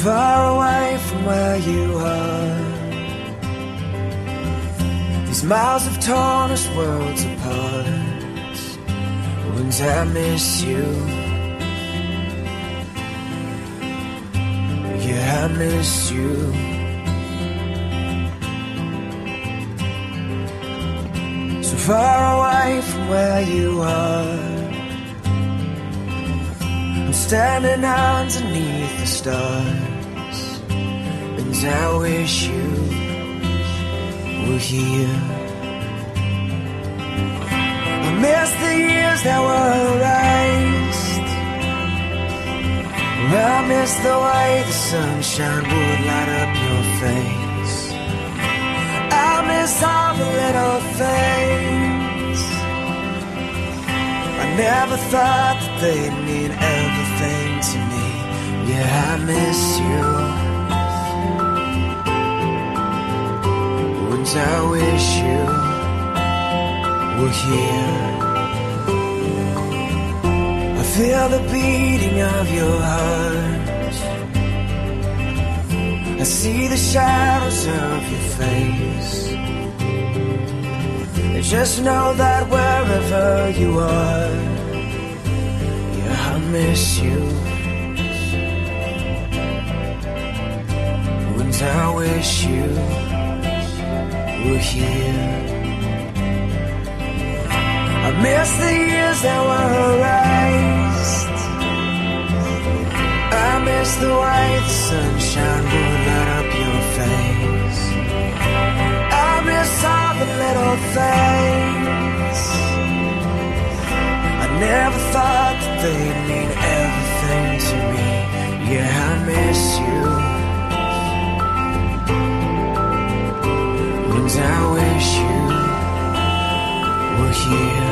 far away from where you are. These miles have torn us worlds apart. Wouldn't I miss you? Yeah, I miss you. So far away from where you are. I'm standing underneath the stars, and I wish you were here. I miss the years that were erased. I miss the way the sunshine would light up your face. I miss all the little things I never thought that they'd mean everything to me. Yeah, I miss you. Once I wish you were here. I feel the beating of your heart. I see the shadows of your face. And just know that wherever you are, yeah, I miss you. Once I wish you were here. I miss the years that were erased. I miss the way the sunshine would light up your face. I miss all the little things I never thought that they'd mean everything to me. Yeah, I miss you. And I wish you were here.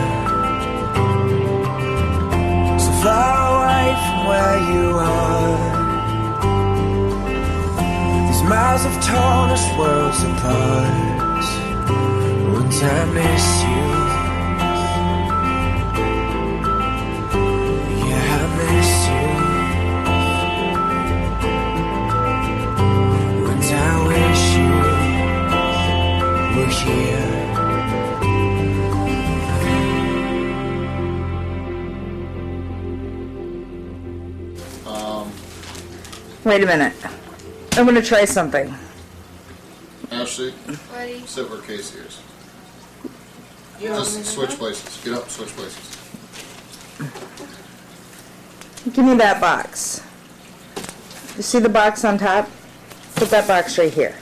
So far away from where you are. These miles have torn us worlds apart. Once I miss you. Yeah, I miss you. Once I wish you were here. Wait a minute. I'm going to try something. Ashley, Ready? sit where Casey is. Just switch places. Get up, switch places. Give me that box. You see the box on top? Put that box right here.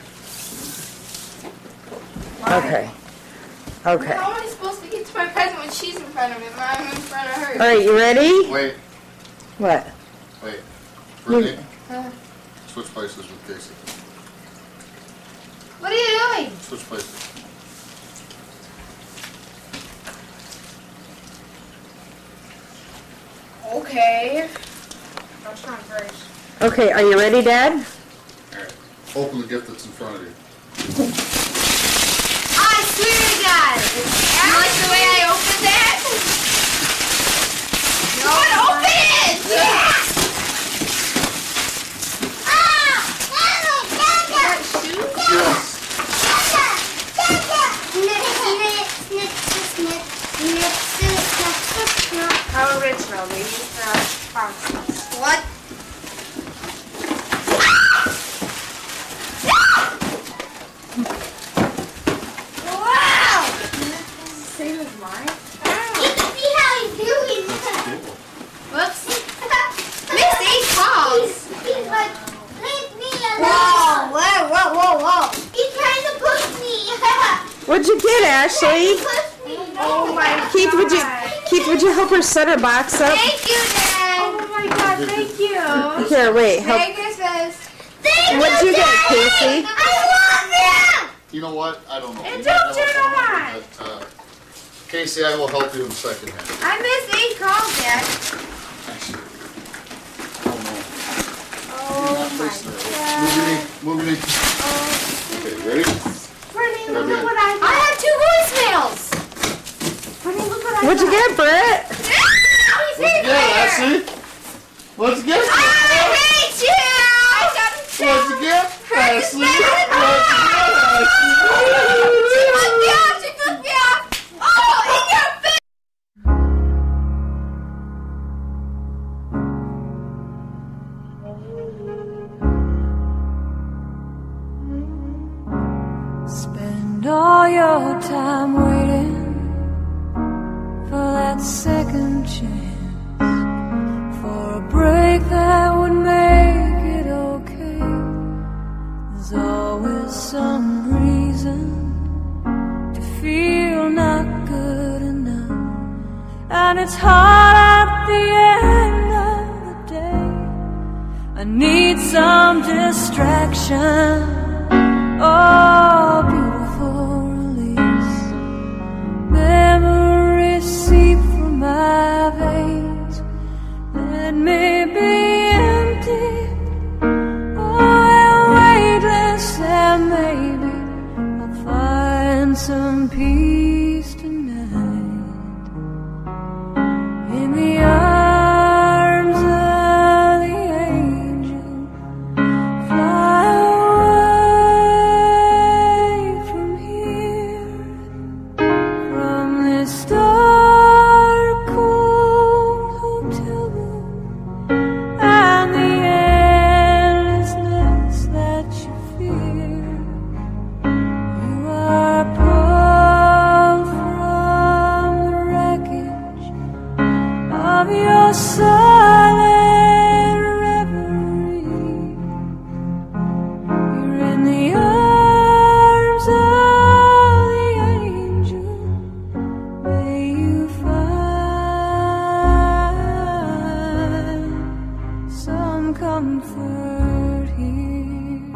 Why? Okay. Okay. How am I supposed to get to my present when she's in front of me, but I'm in front of her? All right, you ready? Wait, What? wait. Brittany, Huh? switch places with Casey. What are you doing? Switch places. Okay. I'll try first. Okay, are you ready, Dad? Alright. Open the gift that's in front of you. I swear to God! You like the way I opened that? No, open it! Yeah! How original, they use the boxes. What? Wow! Same as mine? You can see how he's doing that. Whoops. Missed 8 calls. He's like, leave me alone. Whoa. He's trying to push me. What'd you get, Ashley? Oh my Keith, would you help her set her box up? Thank you, Dad. Oh my God, thank you. Here, wait. Help. Merry Christmas. What'd you get, Casey? I love him. You know what? I don't know. And You don't might have a turn phone on. number, but, Casey, I will help you in a second hand. I missed 8 calls, Dad. Actually, I don't know. Oh my God. Move your knee. Okay, ready? Brittany, look at what I have 2 voicemails. Brittany, look what I What'd you get, Brett? Let's get it, Ashley. Let's get it. I hate you. I got Once again, Ashleigh. Once again, She flipped me off! Oh, in your face! Spend all your time waiting for that second chance, for a break that would make it okay. There's always some reason to feel not good enough, and it's hard at the end of the day. I need some distraction. Oh, beautiful release. Memories seep through my veins. Let me be empty. Oh, and weightless, and maybe I'll find some peace tonight. In the arms of the angel, fly away from here, from this dark, cold hotel room, and the endlessness that you fear. You are pulled from the wreckage of your silent reverie. You're in the arms of the angel. May you find some comfort here.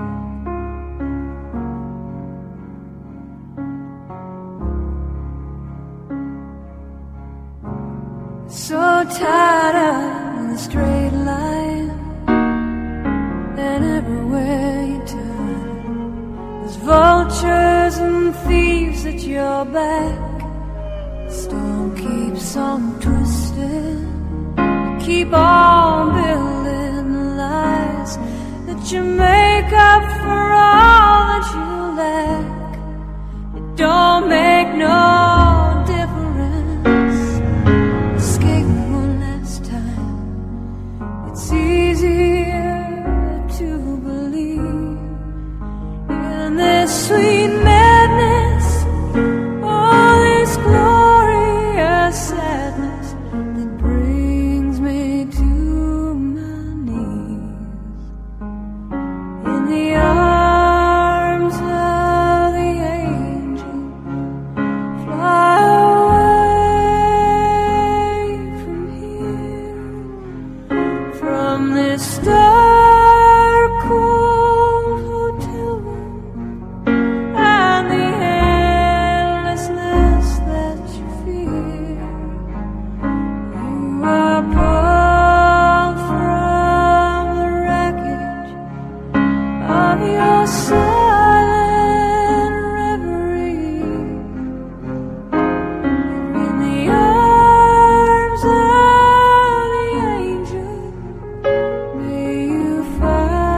So tired of the straight line, and everywhere you turn, there's vultures and thieves at your back. The storm keeps on twisting. You keep on building the lies that you make up for all that you lack. It don't make no difference. Escape one last time. It's easier to believe in this sweet madness, all this glorious sadness that brings me to my knees. In the arms of the angel, fly away from here, from this dark, cold hotel room, and the endlessness that you fear. You are pulled from the wreckage of your silent reverie. In the arms of the angel, may you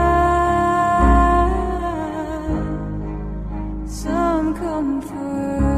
find some comfort.